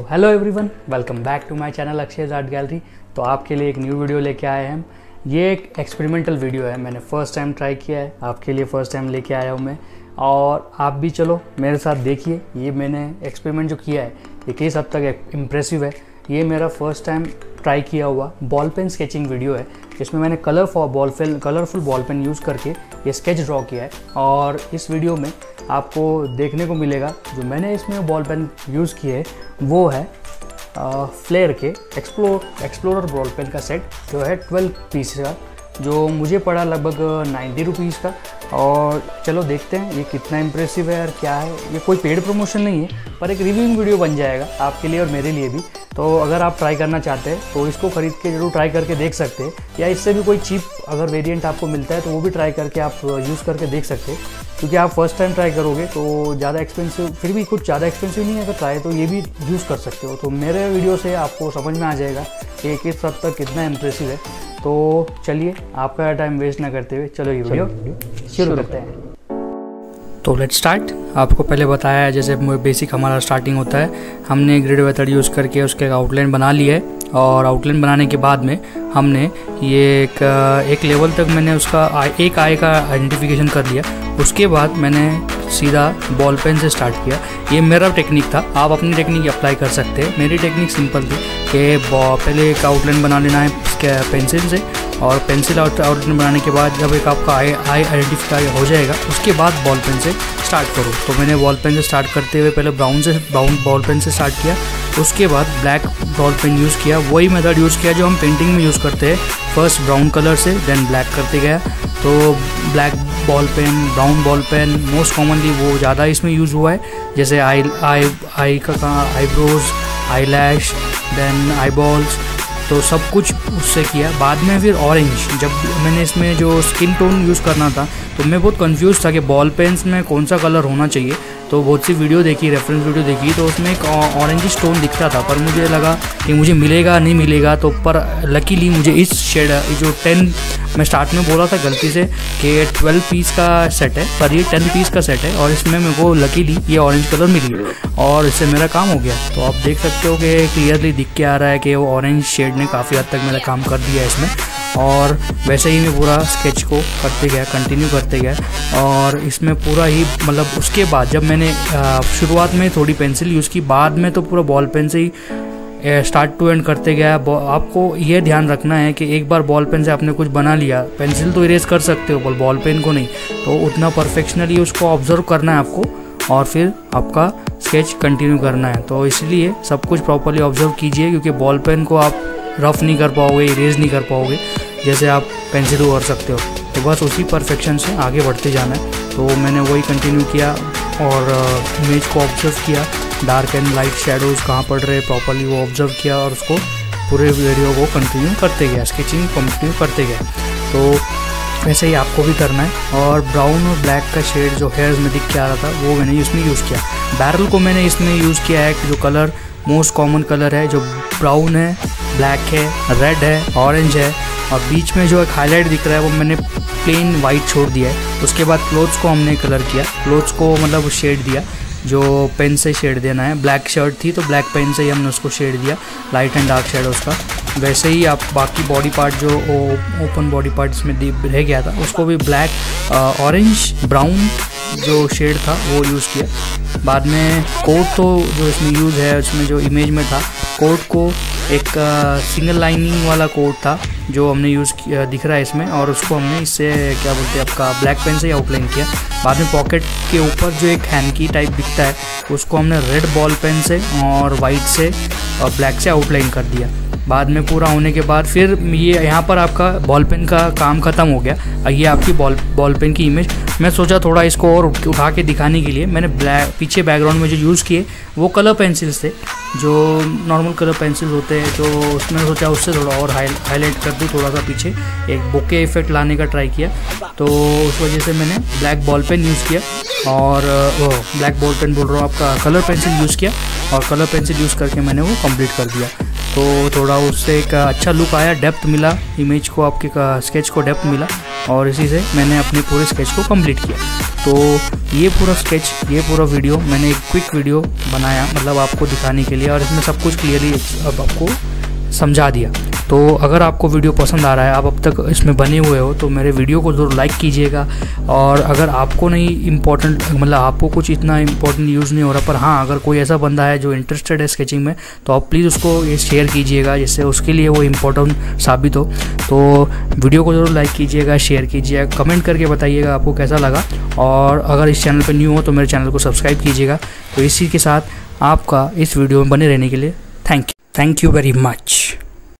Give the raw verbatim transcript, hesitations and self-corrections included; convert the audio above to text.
तो hello everyone, welcome back to my channel Akshay art gallery. तो आपके लिए एक न्यू वीडियो लेके आए हैं हम। ये एक एक्सपेरिमेंटल वीडियो है, मैंने फ़र्स्ट टाइम ट्राई किया है, आपके लिए फ़र्स्ट टाइम लेके आया हूँ मैं। और आप भी चलो मेरे साथ देखिए, ये मैंने एक्सपेरिमेंट जो किया है ये किस हद तक इम्प्रेसिव है। ये मेरा फर्स्ट टाइम ट्राई किया हुआ बॉल पेन स्केचिंग वीडियो है, जिसमें मैंने colour for ball pen colourful ball pen use करके ये स्केच ड्रॉ किया है। और इस वीडियो में आपको देखने को मिलेगा जो मैंने इसमें बॉल पेन यूज़ किए है वो है फ्लेयर के एक्सप्लोर एक्सप्लोरर बॉल पेन का सेट, जो है ट्वेल्व पीस का, जो मुझे पड़ा लगभग नाइन्टी रुपीज़ का। और चलो देखते हैं ये कितना इम्प्रेसिव है और क्या है। ये कोई पेड प्रमोशन नहीं है, पर एक रिव्यूइंग वीडियो बन जाएगा आपके लिए और मेरे लिए भी। तो अगर आप ट्राई करना चाहते हैं तो इसको ख़रीद के जरूर ट्राई करके देख सकते हैं, या इससे भी कोई चीप अगर वेरिएंट आपको मिलता है तो वो भी ट्राई करके आप यूज़ करके देख सकते हैं। क्योंकि आप फर्स्ट टाइम ट्राई करोगे तो ज़्यादा एक्सपेंसिव, फिर भी कुछ ज़्यादा एक्सपेंसिव नहीं है, अगर ट्राई तो ये भी यूज़ कर सकते हो। तो मेरे वीडियो से आपको समझ में आ जाएगा कि किस हद तक कितना इम्प्रेसिव है। तो चलिए आपका टाइम वेस्ट ना करते हुए चलो ये वीडियो शुरू करते हैं। तो लेट्स स्टार्ट। आपको पहले बताया जैसे बेसिक हमारा स्टार्टिंग होता है, हमने ग्रिड मेथड यूज़ करके उसके आउटलाइन बना लिया है। और आउटलाइन बनाने के बाद में हमने ये एक एक लेवल तक मैंने उसका आई, एक आई का आइडेंटिफिकेशन कर लिया। उसके बाद मैंने सीधा बॉल पेन से स्टार्ट किया। ये मेरा टेक्निक था, आप अपनी टेक्निक अप्लाई कर सकते हैं। मेरी टेक्निक सिंपल थी कि पहले एक आउटलाइन बना लेना है इसके पेंसिल से, और पेंसिल आउटलाइन बनाने के बाद जब एक आपका आई आई आइडेंटिफाई हो जाएगा उसके बाद बॉल पेन से स्टार्ट करो। तो मैंने बॉल पेन से स्टार्ट करते हुए पहले ब्राउन से ब्राउन बॉल पेन से स्टार्ट किया, उसके बाद ब्लैक बॉल पेन यूज़ किया। वही मेथड यूज़ किया जो हम पेंटिंग में यूज़ करते हैं, फर्स्ट ब्राउन कलर से देन ब्लैक करते गया। तो black ball pen, brown ball pen most commonly वो ज़्यादा इसमें यूज़ हुआ है। जैसे आई आई आई का कहाँ eyebrows, eyelash, then eyeballs, तो सब कुछ उससे किया। बाद में फिर ऑरेंज, जब मैंने इसमें जो स्किन टोन यूज़ करना था तो मैं बहुत कंफ्यूज था कि बॉल पेन्स में कौन सा कलर होना चाहिए। तो बहुत सी वीडियो देखी, रेफरेंस वीडियो देखी, तो उसमें एक ऑरेंज स्टोन दिखता था, पर मुझे लगा कि मुझे मिलेगा नहीं मिलेगा। तो पर लकीली मुझे इस शेड जो टेन, मैं स्टार्ट में बोला था गलती से कि ट्वेल्व पीस का सेट है, पर ये टेन पीस का सेट है और इसमें मेरे को लकीली ये ऑरेंज कलर मिली और इससे मेरा काम हो गया। तो आप देख सकते हो कि क्लियरली दिख के आ रहा है कि वो ऑरेंज शेड ने काफ़ी हद तक मेरा काम कर दिया है इसमें। और वैसे ही मैं पूरा स्केच को करते गया, कंटिन्यू करते गया। और इसमें पूरा ही मतलब उसके बाद जब मैंने शुरुआत में थोड़ी पेंसिल यूज़ की, बाद में तो पूरा बॉल पेन से ही स्टार्ट टू एंड करते गया। आपको ये ध्यान रखना है कि एक बार बॉल पेन से आपने कुछ बना लिया, पेंसिल तो इरेज कर सकते हो पर बॉल पेन को नहीं, तो उतना परफेक्शनली उसको ऑब्जर्व करना है आपको और फिर आपका स्केच कंटिन्यू करना है। तो इसलिए सब कुछ प्रॉपरली ऑब्जर्व कीजिए, क्योंकि बॉल पेन को आप रफ नहीं कर पाओगे, इरेज नहीं कर पाओगे जैसे आप पेंसिल को कर सकते हो। तो बस उसी परफेक्शन से आगे बढ़ते जाना है। तो मैंने वही कंटिन्यू किया और इमेज को ऑब्जर्व किया, डार्क एंड लाइट शेडोज़ कहाँ पड़ रहे प्रॉपरली वो ऑब्जर्व किया, और उसको पूरे वीडियो को कंटिन्यू करते गया, स्केचिंग कंटिन्यू करते गया। तो वैसे ही आपको भी करना है। और ब्राउन और ब्लैक का शेड जो हेयर्स में दिख के आ रहा था वो मैंने इसमें यूज़ किया। बैरल को मैंने इसमें यूज़ किया है कि जो कलर मोस्ट कॉमन कलर है, जो ब्राउन है, ब्लैक है, रेड है, ऑरेंज है, और बीच में जो एक हाईलाइट दिख रहा है वो मैंने प्लेन वाइट छोड़ दिया है। उसके बाद क्लोथ्स को हमने कलर किया, क्लोथ्स को मतलब शेड दिया जो पेन से शेड देना है। ब्लैक शर्ट थी तो ब्लैक पेन से ही हमने उसको शेड दिया, लाइट एंड डार्क शेड उसका। वैसे ही आप बाकी बॉडी पार्ट जो ओपन बॉडी पार्ट इसमें रह गया था उसको भी ब्लैक, ऑरेंज, ब्राउन जो शेड था वो यूज़ किया। बाद में कोट तो जो इसमें यूज़ है, उसमें जो इमेज में था कोट को एक सिंगल लाइनिंग वाला कोट था जो हमने यूज़ किया दिख रहा है इसमें, और उसको हमने इससे क्या बोलते हैं आपका ब्लैक पेन से ही आउटलाइन किया। बाद में पॉकेट के ऊपर जो एक हैंकी टाइप दिखता है उसको हमने रेड बॉल पेन से और वाइट से और ब्लैक से आउटलाइन कर दिया। बाद में पूरा होने के बाद फिर ये यहाँ पर आपका बॉल पेन का काम ख़त्म हो गया। ये आपकी बॉल बॉल पेन की इमेज। मैं सोचा थोड़ा इसको और उठा के दिखाने के लिए मैंने ब्लैक पीछे बैकग्राउंड में जो यूज़ किए वो कलर पेंसिल्स थे, जो नॉर्मल कलर पेंसिल होते हैं, तो उसमें सोचा उससे थोड़ा और हाई हाईलाइट कर दूँ, थोड़ा सा पीछे एक बोके इफेक्ट लाने का ट्राई किया। तो उस वजह से मैंने ब्लैक बॉल पेन यूज़ किया, और वो ब्लैक बॉल पेन बोल रहा हूँ आपका कलर पेंसिल यूज़ किया, और कलर पेंसिल यूज़ करके मैंने वो कंप्लीट कर दिया। तो थोड़ा उससे एक अच्छा लुक आया, डेप्थ मिला इमेज को, आपके स्केच को डेप्थ मिला, और इसी से मैंने अपने पूरे स्केच को कंप्लीट किया। तो ये पूरा स्केच, ये पूरा वीडियो मैंने एक क्विक वीडियो बनाया, मतलब आपको दिखाने के लिए, और इसमें सब कुछ क्लियरली अब आपको समझा दिया। तो अगर आपको वीडियो पसंद आ रहा है, आप अब तक इसमें बने हुए हो, तो मेरे वीडियो को ज़रूर लाइक कीजिएगा। और अगर आपको नहीं इम्पोर्टेंट, मतलब आपको कुछ इतना इम्पोर्टेंट यूज़ नहीं हो रहा, पर हाँ अगर कोई ऐसा बंदा है जो इंटरेस्टेड है स्केचिंग में, तो आप प्लीज़ उसको ये शेयर कीजिएगा, जिससे उसके लिए वो इम्पोर्टेंट साबित हो। तो वीडियो को ज़रूर लाइक कीजिएगा, शेयर कीजिएगा, कमेंट करके बताइएगा आपको कैसा लगा। और अगर इस चैनल पर न्यू हो तो मेरे चैनल को सब्सक्राइब कीजिएगा। तो इसी के साथ आपका इस वीडियो में बने रहने के लिए thank you thank you very much.